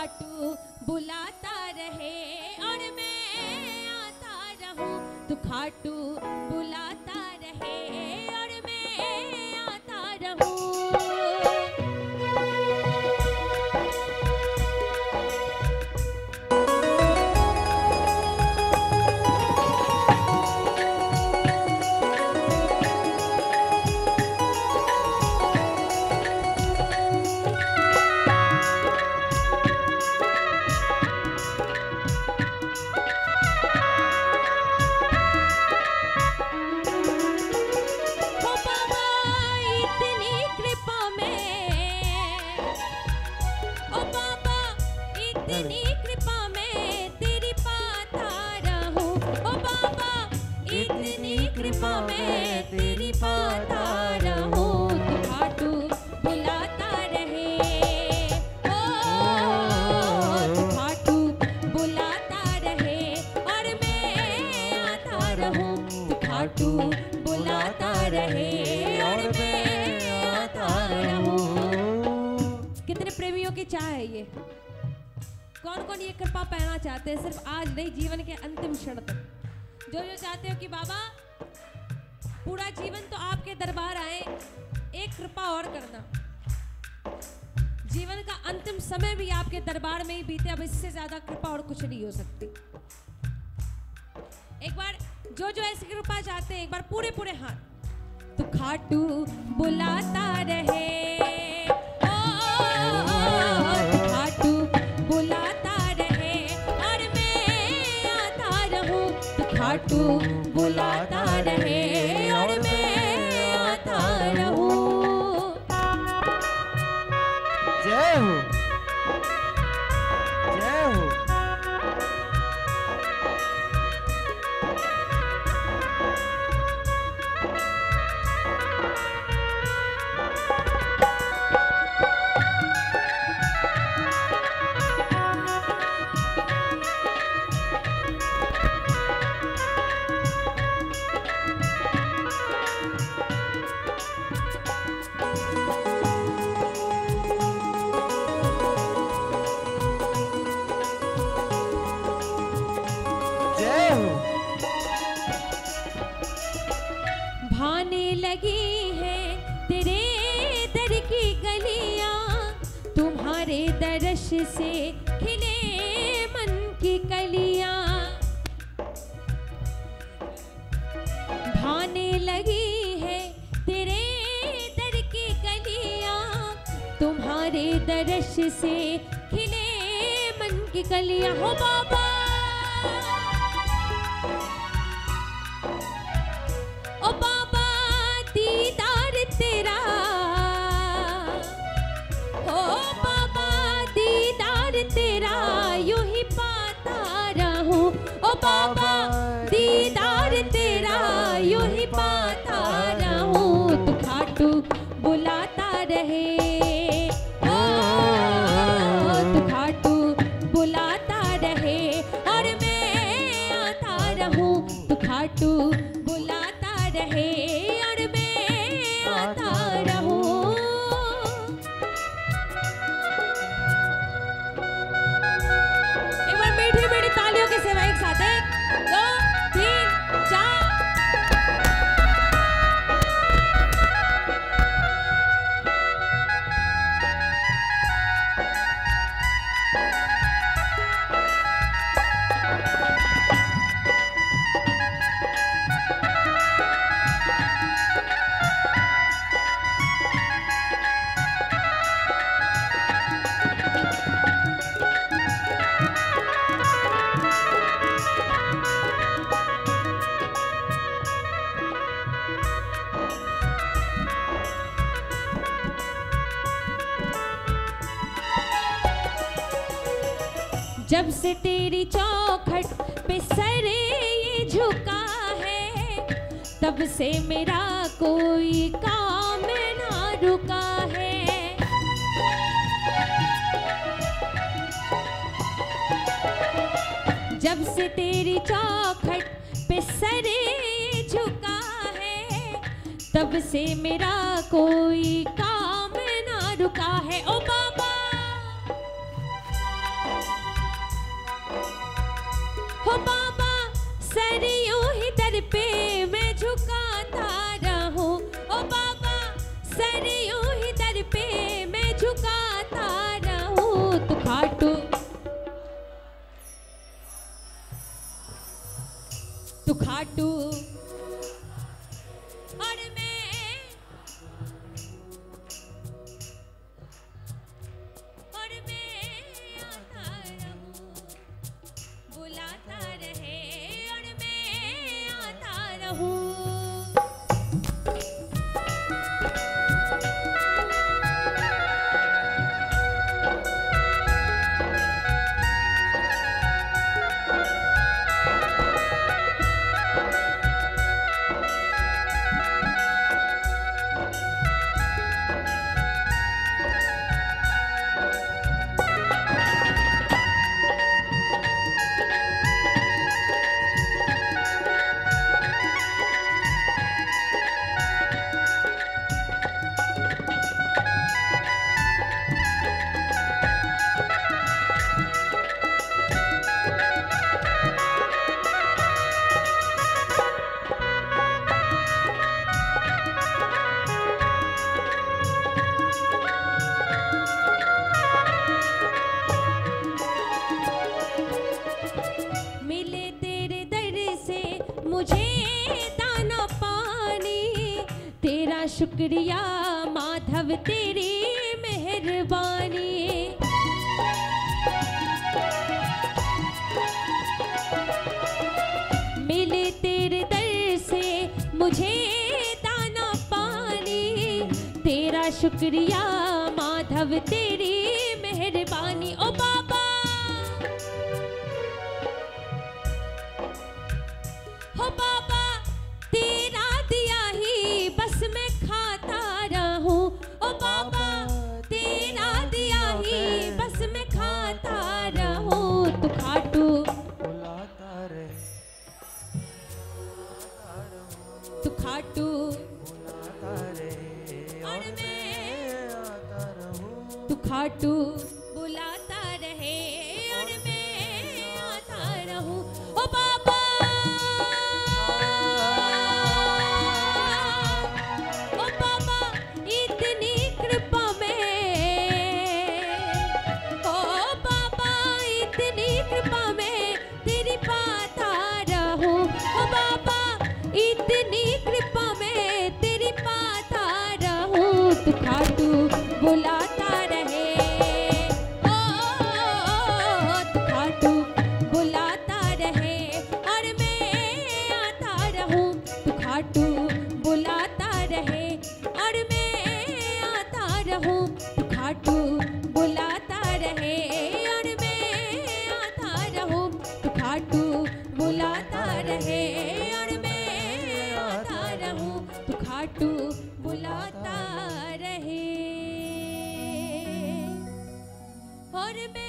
खाटू बुलाता रहे और मैं आता रहूं, तू खाटू बुलाता रहे और मैं आता रहूं। कौन कौन ये कृपा पाना चाहते हैं? सिर्फ आज नहीं, जीवन के अंतिम क्षण तक। जो जो चाहते हो कि बाबा पूरा जीवन तो आपके दरबार आए, एक कृपा और करना, जीवन का अंतिम समय भी आपके दरबार में ही बीते, अब इससे ज्यादा कृपा और कुछ नहीं हो सकती। एक बार जो जो ऐसी कृपा चाहते हैं, एक बार पूरे पूरे हाथ। तू खाटू बुलाता रहे, खाटू बुलाता रहे और मैं आता रहूं, तू खाटू बुलाता रहे और मैं आता रहूं। जय हो, जय हो। भाने लगी है तेरे दर की गलियां, तुम्हारे दर्श से खिले मन की कलियां। भाने लगी है तेरे दर की गलियां, तुम्हारे दर्श से खिले मन की कलियां। हो बाबा ओ बाबा दीदार तेरा, ओ बाबा दीदार तेरा यूं ही पाता रहूं, ओ बाबा दीदार तेरा यूं ही पाता रहूं। तू खाटू बुलाता रहे, ओ तू खाटू बुलाता रहे और मैं आता रहूं, तू खाटू बुलाता रहे और मैं आता रहूं। एक बार मीठी मीठी तालियों के सेवा एक साथ, 1 2 3 4। जब से तेरी चौखट पे सर ये झुका है, तब से मेरा कोई काम ना रुका है। जब से तेरी चौखट पे सर ये झुका है, तब से मेरा कोई काम ना रुका है। ओ बाबा तू खाटू और मैं आता रहूं, बुलाता रहे और मैं आता रहूं। मिले तेरे दर से मुझे दाना पानी, तेरा शुक्रिया माधव तेरी मेहरबानी। मिले तेरे दर से मुझे दाना पानी, तेरा शुक्रिया माधव तेरी मेहरबानी। ओ बाबा हो बाबा, तेरा दिया ही बस मैं खाता रहूं। ओ बाबा, तेरा दिया ही बस मैं खाता रहूं। तू खाटू बुलाता रहे, तू खाटू बुलाता रहे और मैं आता रहूं। तू खाटू बुलाता रहे और मैं आता रहूं। ओ बाबा ओ बाबा, इतनी कृपा में, ओ बाबा इतनी कृपा में तेरी पाता रहूं। ओ बाबा इतनी कृपा में तेरी पाता रहूं। तू खाटू बुलाता रहे, ओ तू खाटू बुलाता रहे और मैं आता रहूं। तू खाटू बुलाता रहे और मैं आता रहूं। तू खाटू बुलाता रहे और मैं आता रहूं। तू खाटू बुलाता रहे और मैं आता रहूं। तू खाटू बुलाता रहे और मैं